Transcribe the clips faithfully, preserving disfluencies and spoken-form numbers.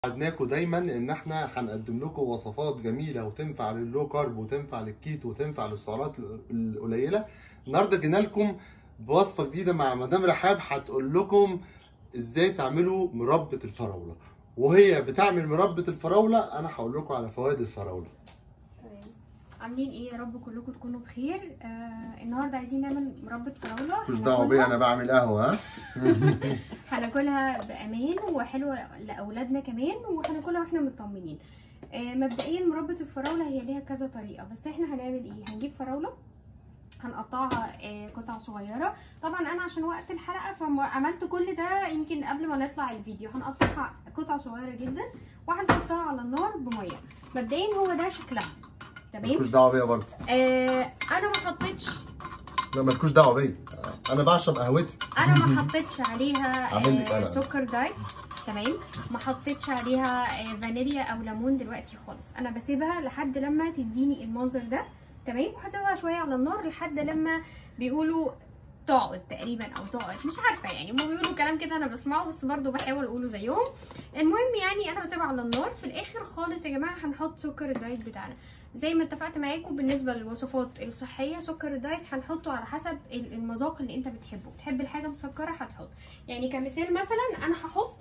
وعدناكم دايما ان احنا هنقدم لكم وصفات جميله وتنفع لللو كارب وتنفع للكيتو وتنفع للسعرات القليله. النهارده جينا لكم بوصفه جديده مع مدام رحاب هتقول لكم ازاي تعملوا مربى الفراوله، وهي بتعمل مربى الفراوله انا هقول لكم على فوائد الفراوله. عاملين ايه؟ يا رب كلكم تكونوا بخير. آه النهارده عايزين نعمل مربى فراوله. مش دعوه بيا، انا بعمل قهوه. ها هناكلها بامان وحلوه لاولادنا كمان، وهناكلها واحنا مطمنين. آه مبدئيا مربى الفراوله هي ليها كذا طريقه، بس احنا هنعمل ايه؟ هنجيب فراوله هنقطعها آه قطع صغيره. طبعا انا عشان وقت الحلقه فعملت كل ده يمكن قبل ما نطلع الفيديو. هنقطعها قطع صغيره جدا وهنحطها على النار بميه. مبدئيا هو ده شكلها، تمام؟ مالكوش دعوه بيا برضه. آه انا ما حطيتش، لا مالكوش دعوه بيا، انا بعشب قهوتي. انا ما حطيتش عليها آه سكر دايت، تمام؟ ما حطيتش عليها آه فانيليا او ليمون دلوقتي خالص. انا بسيبها لحد لما تديني المنظر ده، تمام؟ وهسيبها شويه على النار لحد لما بيقولوا تقعد تقريبا او تقعد، مش عارفه يعني، هم بيقولوا كلام كده انا بسمعه بس برضو بحاول اقوله زيهم. المهم يعني انا بسيبها على النار. في الاخر خالص يا جماعه هنحط سكر الدايت بتاعنا زي ما اتفقت معاكم. بالنسبه للوصفات الصحيه سكر الدايت هنحطه على حسب المذاق اللي انت بتحبه. بتحب الحاجه مسكره هتحط، يعني كمثال مثلا انا هحط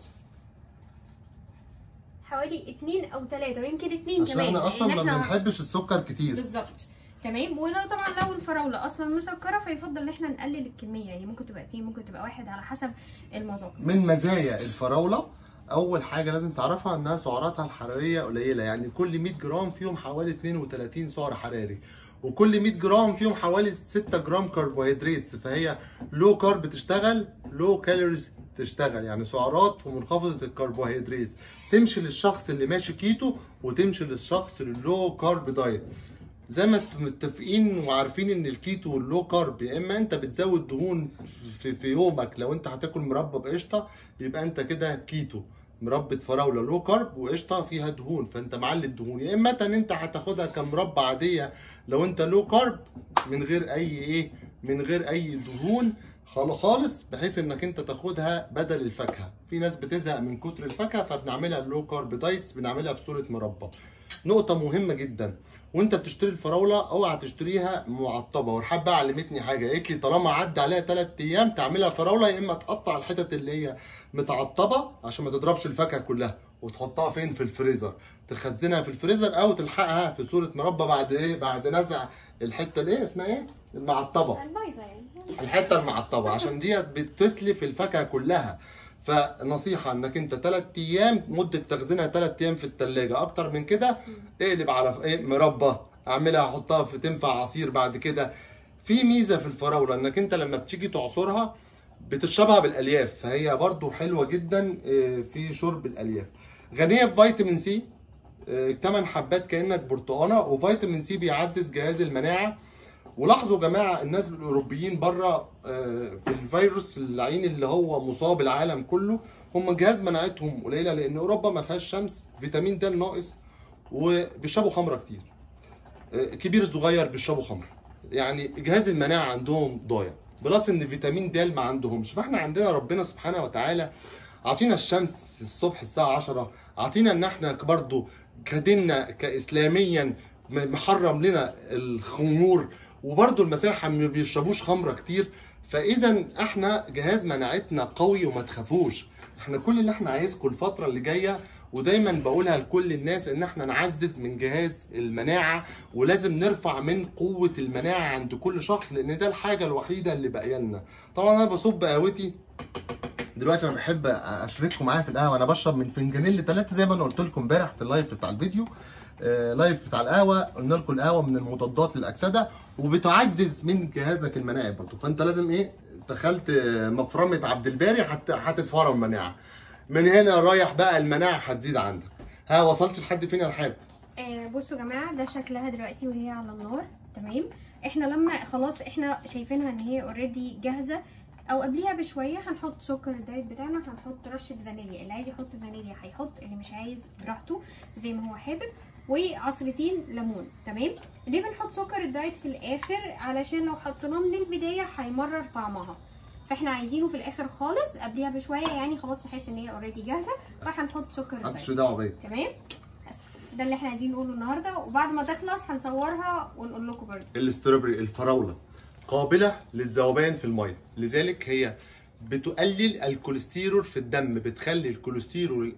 حوالي اتنين او تلاته ويمكن اتنين كمان، عشان احنا اصلا ما بنحبش السكر كتير. بالظبط، تمام. ولو طبعا لو الفراوله اصلا مسكره فيفضل ان احنا نقلل الكميه، يعني ممكن تبقى اتنين ممكن تبقى واحد على حسب المذاق. من مزايا الفراوله اول حاجه لازم تعرفها انها سعراتها الحراريه قليله، يعني كل مية جرام فيهم حوالي اتنين وتلاتين سعر حراري، وكل مية جرام فيهم حوالي ستة جرام كربوهيدرات. فهي لو كارب تشتغل، لو كالوريز تشتغل، يعني سعرات ومنخفضه الكربوهيدرات. تمشي للشخص اللي ماشي كيتو وتمشي للشخص اللو كارب دايت. زي ما انتم متفقين وعارفين ان الكيتو واللو كارب يا اما انت بتزود دهون في, في يومك، لو انت هتاكل مربى بقشطه يبقى انت كده كيتو، مربى فراوله لو كارب وقشطه فيها دهون فانت معلي الدهون، يا اما ان انت هتاخدها كمربى عاديه لو انت لو كارب من غير اي ايه من غير اي دهون خالص، بحيث انك انت تاخدها بدل الفاكهه. في ناس بتزهق من كتر الفاكهه فبنعملها لو كارب دايتس، بنعملها في صوره مربى. نقطه مهمه جدا، وانت بتشتري الفراوله اوعى تشتريها معطبه. ورحاب بقى علمتني حاجه، قالت لي طالما عدى عليها تلات ايام تعملها فراوله، يا اما تقطع الحتت اللي هي متعطبه عشان ما تضربش الفاكهه كلها وتحطها فين؟ في الفريزر، تخزنها في الفريزر او تلحقها في صوره مربى بعد ايه؟ بعد نزع الحته اللي اسمها ايه؟ المعطبه، البايظه يعني، الحته المعطبه، عشان ديت بتتلف الفاكهه كلها. فنصيحه انك انت تلات ايام، مده تخزينها تلات ايام في التلاجة، اكتر من كده اقلب على ايه؟ مربى، اعملها احطها في تنفع عصير بعد كده. في ميزه في الفراوله انك انت لما بتيجي تعصرها بتشربها بالالياف، فهي برضو حلوه جدا في شرب الالياف. غنيه بفيتامين سي، تمن حبات كانك برتقانه، وفيتامين سي بيعزز جهاز المناعه. ولاحظوا يا جماعه الناس الاوروبيين بره في الفيروس اللعين اللي هو مصاب العالم كله، هم جهاز مناعتهم قليله لان اوروبا ما فيهاش شمس، فيتامين د ناقص، وبيشربوا خمره كتير. كبير صغير بيشربوا خمره، يعني جهاز المناعه عندهم ضايع، بلس ان فيتامين د ما عندهمش. فاحنا عندنا ربنا سبحانه وتعالى عطينا الشمس الصبح الساعه عشرة، عطينا ان احنا برضه كديننا كاسلاميا محرم لنا الخمور، وبرضه المساحه ما بيشربوش خمره كتير. فاذا احنا جهاز مناعتنا قوي وما تخافوش. احنا كل اللي احنا عايزكم الفتره اللي جايه، ودايما بقولها لكل الناس، ان احنا نعزز من جهاز المناعه، ولازم نرفع من قوه المناعه عند كل شخص، لان ده الحاجه الوحيده اللي باقيه لنا. طبعا انا بصب قهوتي دلوقتي، انا بحب اشارككم معايا في القهوه. انا بشرب من فنجانين لثلاثه زي ما انا قلت لكم امبارح في اللايف بتاع الفيديو، آه لايف بتاع القهوه. قلنا لكم القهوه من المضادات للاكسده وبتعزز من جهازك المناعي برضه، فانت لازم ايه؟ دخلت مفرمه عبد الباري هتتفرم مناعه، من هنا رايح بقى المناعه هتزيد عندك. ها وصلت لحد فين يا رحاب؟ آه بصوا يا جماعه ده شكلها دلوقتي وهي على النار، تمام؟ احنا لما خلاص احنا شايفينها ان هي اوريدي جاهزه، او قبليها بشويه هنحط سكر الدايت بتاعنا، هنحط رشه فانيليا، اللي عايز يحط فانيليا هيحط، اللي مش عايز براحته زي ما هو حابب، وعصرتين ليمون، تمام؟ ليه بنحط سكر الدايت في الاخر؟ علشان لو حطيناه من البدايه هيمرر طعمها، فاحنا عايزينه في الاخر خالص قبليها بشويه، يعني خلاص نحس ان هي اوريدي جاهزه، فهنحط سكر مالكش دعوه بيا. تمام. بس ده اللي احنا عايزين نقوله النهارده، وبعد ما تخلص هنصورها ونقول لكم برده. الاستروبري الفراوله قابله للذوبان في الميه، لذلك هي بتقلل الكوليسترول في الدم، بتخلي الكوليسترول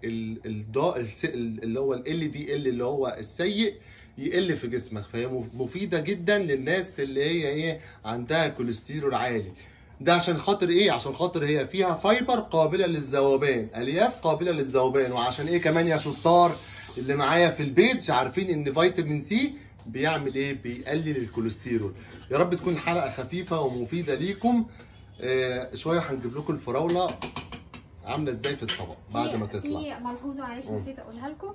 اللي هو ال دي ال اللي هو السيء يقل في جسمك، فهي مفيده جدا للناس اللي هي ايه عندها كوليسترول عالي. ده عشان خاطر ايه؟ عشان خاطر هي فيها فايبر قابله للذوبان، الياف قابله للذوبان، وعشان ايه كمان يا شطار اللي معايا في البيت عارفين ان فيتامين سي بيعمل ايه؟ بيقلل الكوليسترول. يا رب تكون حلقه خفيفه ومفيده ليكم. آه شويه هنجيب لكم الفراوله عامله ازاي في الطبق بعد ما تطلع. في ملحوظه معلش نسيت اقولها لكم،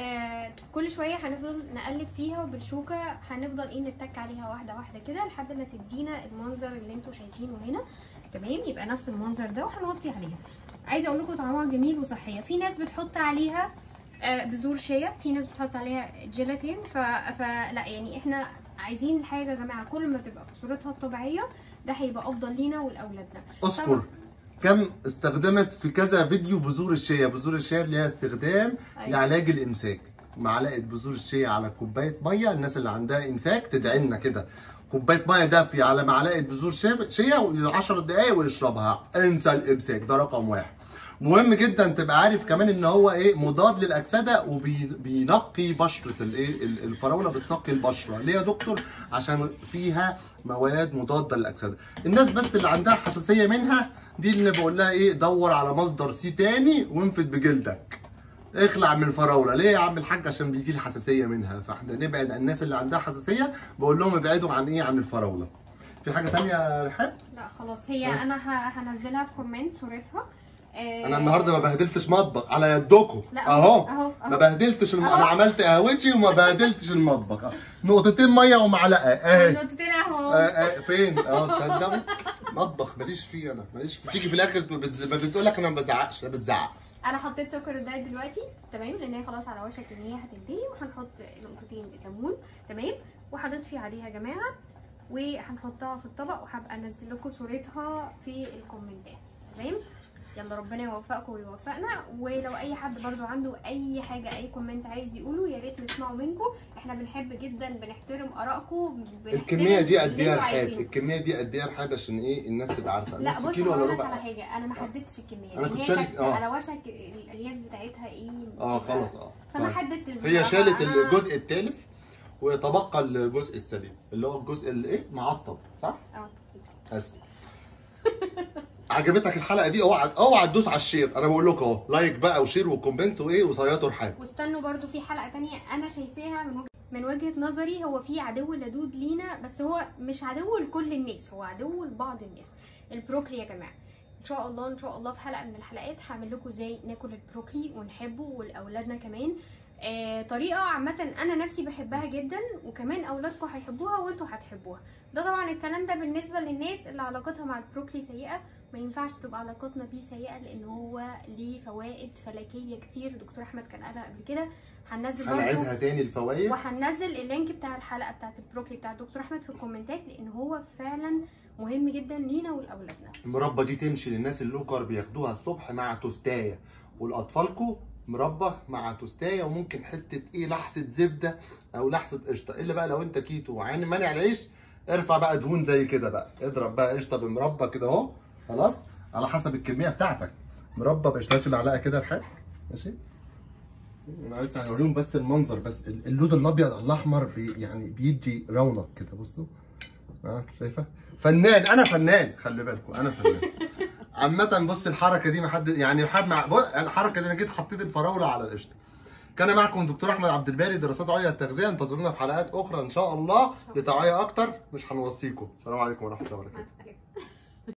آه كل شويه هنفضل نقلب فيها وبالشوكه، هنفضل ايه نتك عليها واحده واحده كده لحد ما تدينا المنظر اللي انتم شايفينه هنا. تمام، يبقى نفس المنظر ده، وهنغطي عليها. عايزه اقول لكم طعمها جميل وصحيه. في ناس بتحط عليها آه بذور شيا، في ناس بتحط عليها جيلاتين، ف... فلا يعني احنا عايزين الحاجه يا جماعه كل ما تبقى في صورتها الطبيعيه ده هيبقى افضل لينا ولاولادنا. اذكر كم استخدمت في كذا فيديو بذور الشيا. بذور الشيا ليها استخدام أيوة. لعلاج الامساك. معلقه بذور الشيا على كوبايه ميه، الناس اللي عندها امساك تدعي لنا كده، كوبايه ميه دافيه على معلقه بذور شيا عشر دقائق ويشربها، انسى الامساك. ده رقم واحد. مهم جدا تبقى عارف كمان ان هو ايه مضاد للاكسده، وبينقي بشره الايه الفراوله، بتنقي البشره. ليه يا دكتور؟ عشان فيها مواد مضاده للاكسده. الناس بس اللي عندها حساسيه منها دي اللي بقول لها ايه دور على مصدر سي تاني وانفد بجلدك، اخلع من الفراوله. ليه يا عم الحاج؟ عشان بيجي لي حساسيه منها، فاحنا نبعد عن الناس اللي عندها حساسيه، بقول لهم ابعدوا عن ايه عن الفراوله. في حاجه ثانيه يا رحاب؟ لا خلاص، هي أه؟ انا هنزلها في كومنت صورتها. انا النهارده ما بهدلتش مطبخ على يدكم اهو، اهو ما بهدلتش الم... انا عملت قهوتي وما بهدلتش المطبخ. أه. نقطتين ميه ومعلقه اهي، نقطتين اهو. اه فين؟ اه تصدقوا مطبخ ماليش فيه انا، ماليش فيه. تيجي في الاخر بتز... بتقول لك انا ما بزعقش، انا بتزعق. انا حطيت سكر الدايت دلوقتي تمام، لان هي خلاص على وشك ان هي هتنتهي، وهنحط نقطتين ليمون تمام، وهنطفي عليها يا جماعه، وهنحطها في الطبق، وهبقى انزل لكم صورتها في الكومنتات. تمام، يلا ربنا يوفقكم ويوفقنا. ولو اي حد برضو عنده اي حاجه اي كومنت عايز يقوله يا ريت نسمعه منكم، احنا بنحب جدا بنحترم ارائكم. الكميه دي قد ايه يا رحاب؟ الكميه دي قد ايه يا رحاب عشان ايه الناس تبقى عارفه؟ لا بص هقول لك على حاجه، انا ما حددتش الكميه، انا كنت شارك اه على وشك الالياف بتاعتها ايه اه خلاص اه فما حددتش. هي شالت الجزء التالف ويتبقى الجزء السليم اللي هو الجزء اللي ايه معطب، صح؟ اه بس عجبتك الحلقه دي؟ اوعى اوعى تدوس على الشير، انا بقول لكم اهو لايك بقى وشير وكومنت وايه وصياطوا رحاب. واستنوا برده في حلقه ثانيه انا شايفاها من وجهه من وجهه نظري، هو في عدو لدود لينا، بس هو مش عدو لكل الناس، هو عدو لبعض الناس. البروكلي يا جماعه، ان شاء الله ان شاء الله في حلقه من الحلقات هعمل لكم ازاي ناكل البروكلي ونحبه ولاولادنا كمان. آه طريقه عامه انا نفسي بحبها جدا، وكمان اولادكم هيحبوها وانتوا هتحبوها. ده طبعا الكلام ده بالنسبه للناس اللي علاقتها مع البروكلي سيئه، ما ينفعش تبقى علاقتنا بيه سيئه، لان هو ليه فوائد فلكيه كتير. دكتور احمد كان قالها قبل كده، هننزل برضه هنعيدها تاني الفوائد، وهننزل اللينك بتاع الحلقه بتاعت البروكلي بتاع دكتور احمد في الكومنتات، لان هو فعلا مهم جدا لينا ولاولادنا. المربى دي تمشي للناس اللو كارب ياخدوها الصبح مع توستايه، ولاطفالكم مربى مع توستايه، وممكن حته ايه لحسه زبده او لحسه قشطه، الا بقى لو انت كيتو وعين مانع العيش ارفع بقى دهون زي كده بقى، اضرب بقى قشطه بمربى كده اهو، خلاص على حسب الكميه بتاعتك. مربى بقشطه معلقه كده الحاج ماشي. انا عايز اوريهم بس المنظر، بس اللون الابيض الاحمر بي يعني بيدي رونق كده، بصوا اه شايفه؟ فنان، انا فنان، خلي بالكم انا فنان. عامة بص الحركة دي ما حد يعني حد مع الحركة اللي انا جيت حطيت الفراولة على القشطة. كان معكم دكتور احمد عبد الباري، دراسات عليا التغذية. انتظرونا في حلقات اخرى ان شاء الله لتوعية اكتر، مش هنوصيكم. السلام عليكم ورحمة الله وبركاته.